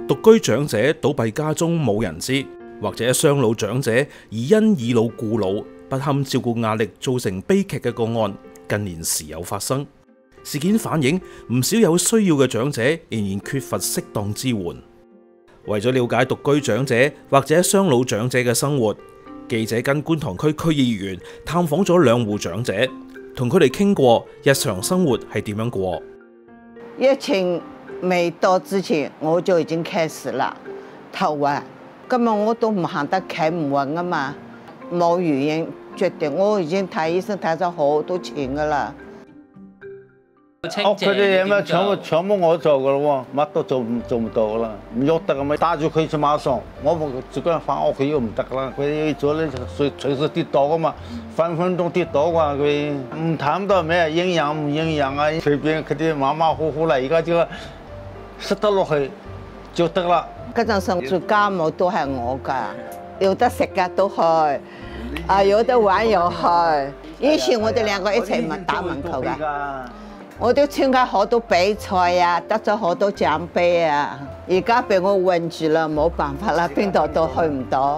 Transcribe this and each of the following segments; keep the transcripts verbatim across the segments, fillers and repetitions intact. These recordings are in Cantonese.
獨居長者倒斃家中冇人知，或者雙老長者而因已老故老不堪照顧壓力造成悲劇嘅個案，近年時有發生。事件反映唔少有需要嘅長者仍然缺乏適當支援。為咗了解獨居長者或者雙老長者嘅生活，記者跟觀塘區區議員探訪咗兩戶長者，同佢哋傾過日常生活係點樣過。 疫情未到之前我就已經開始啦，頭暈，根本我都唔行得企唔穩啊嘛，冇原因決定，我已經睇醫生睇咗好多錢噶啦。 屋企啲嘢咩全部全部我做噶咯喎，乜都做唔做唔到啦，唔喐得咁咪帶住佢去馬上，我自己翻屋企又唔得啦，佢做咧隨隨時跌倒噶嘛，分分鐘跌倒㗎佢，唔談到咩營養唔營養啊，隨便佢啲馬馬虎虎啦，而家就食得落去就得啦。 嗰陣時做家務都係我㗎，有得食㗎都去，啊有得玩又去。以前我哋兩個一齊咪打籃球㗎。我都參加好多比賽啊，得咗好多獎杯啊！而家俾我困住啦，冇辦法啦，邊度都去唔到。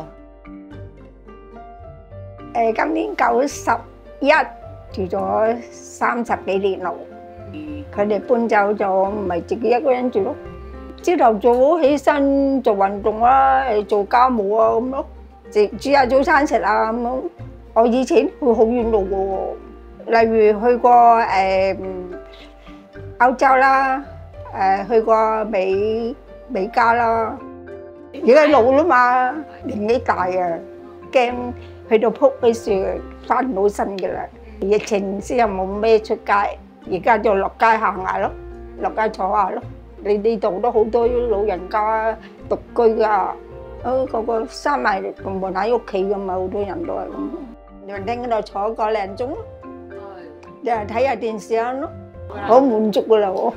誒，今年九十一，住咗三十幾年咯。佢哋搬走咗，咪自己一個人住咯。朝頭早起身做運動啦，誒做家務啊咁咯，食煮下早餐食啊咁咯。我以前去好遠路嘅喎，例如去過誒。歐洲啦，誒去過美美加啦，而家老啦嘛，年紀大啊，驚去到撲嗰時翻唔到身嘅啦。疫情之後冇咩出街，而家就落街行下咯，落街坐下咯。你呢度都好多老人家獨居㗎，啊個個閂埋門喺屋企㗎嘛，好多人都係咁。涼亭嗰度坐個零鐘咯，又係睇下電視啊咯。好滿足噶啦！我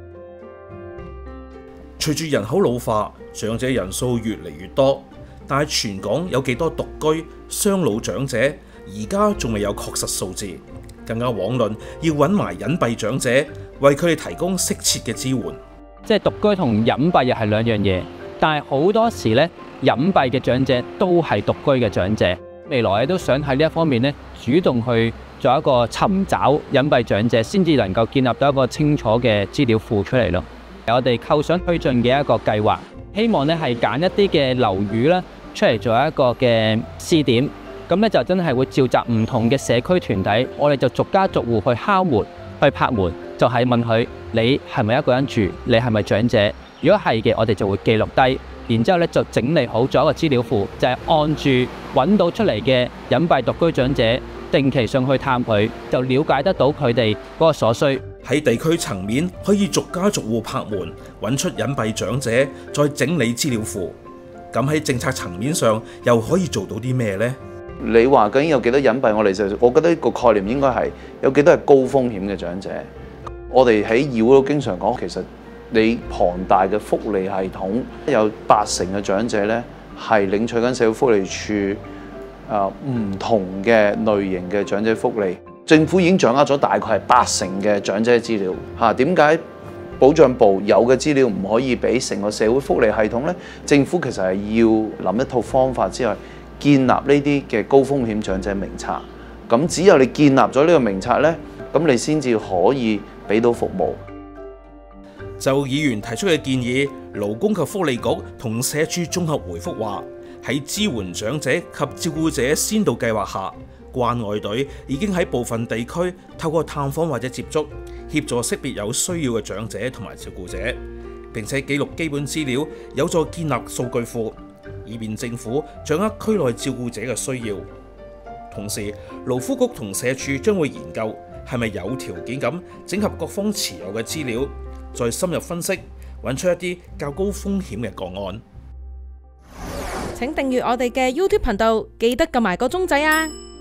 隨住人口老化，長者人數越嚟越多，但係全港有幾多獨居、雙老長者，而家仲未有確實數字。更加遑論要揾埋隱蔽長者，為佢哋提供適切嘅支援。 即係獨居同隱蔽又係兩樣嘢，但係好多時咧，隱蔽嘅長者都係獨居嘅長者。未來都想喺呢一方面咧，主動去做一個尋找隱蔽長者，先至能夠建立到一個清楚嘅資料庫出嚟咯。我哋構想推進嘅一個計劃，希望咧係揀一啲嘅樓宇咧出嚟做一個嘅試點，咁咧就真係會召集唔同嘅社區團體，我哋就逐家逐戶去敲門、去拍門，就係問佢：你係咪一個人住？你係咪長者？如果係嘅，我哋就會記錄低。然之後咧就整理好咗一個資料庫，就係按住揾到出嚟嘅隱蔽獨居長者，定期上去探佢，就了解得到佢哋嗰個所需。 喺地區層面可以逐家逐戶拍門，揾出隱蔽長者，再整理資料庫。咁喺政策層面上又可以做到啲咩呢？ 你話究竟有幾多隱蔽？我哋就我覺得個概念應該係有幾多係高風險嘅長者。我哋喺議會都經常講，其實你龐大嘅福利系統有八成嘅長者咧係領取緊社會福利署啊唔同嘅類型嘅長者福利。政府已經掌握咗大概係八成嘅長者資料嚇。點解保障部有嘅資料唔可以俾成個社會福利系統咧？政府其實係要諗一套方法之外，建立呢啲嘅高風險長者名冊。咁只有你建立咗呢個名冊咧，咁你先至可以俾到服務。 就議員提出嘅建議，勞工及福利局同社署綜合回覆話，喺支援長者及照顧者先導計劃下，關愛隊已經喺部分地區透過探訪或者接觸，協助識別有需要嘅長者同埋照顧者，並且記錄基本資料，有助建立數據庫，以便政府掌握區內照顧者嘅需要。同時，勞福局同社署將會研究係咪有條件咁整合各方持有嘅資料，再深入分析，揾出一啲較高風險嘅個案。 請訂閱我哋嘅 YouTube 頻道，記得撳埋個鐘仔啊！